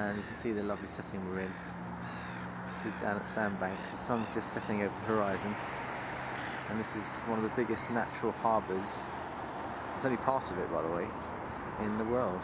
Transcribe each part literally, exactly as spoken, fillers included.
and you can see the lovely setting we're in. This is down at Sandbanks. The sun's just setting over the horizon, and this is one of the biggest natural harbours, it's only part of it by the way, in the world.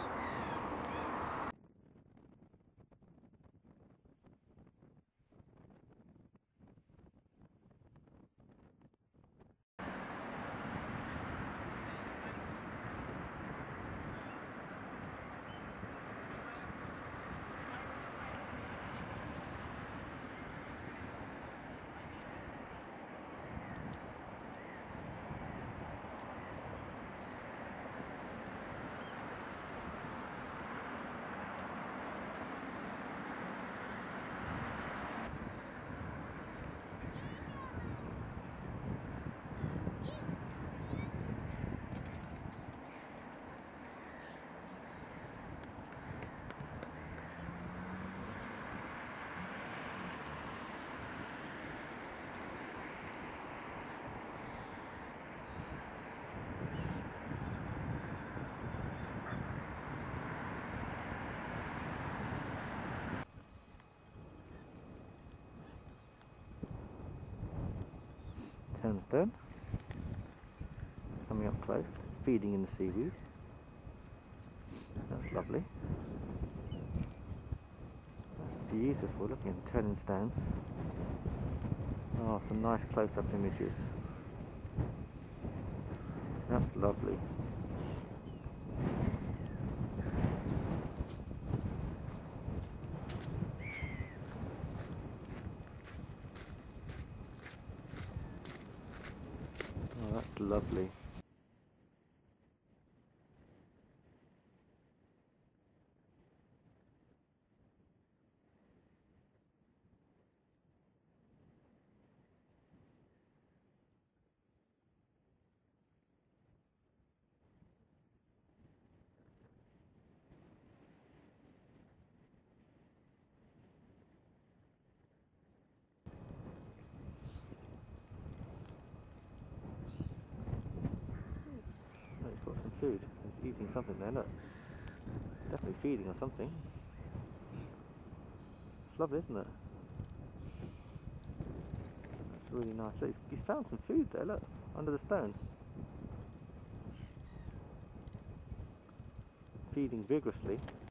Turnstone, coming up close, feeding in the seaweed. That's lovely. That's beautiful, looking at the Turnstones. Oh, some nice close-up images. That's lovely. Oh, that's lovely. He's got some food. He's eating something there, look. Definitely feeding on something. It's lovely, isn't it? That's really nice. Look, he's, he's found some food there, look, under the stone. Feeding vigorously.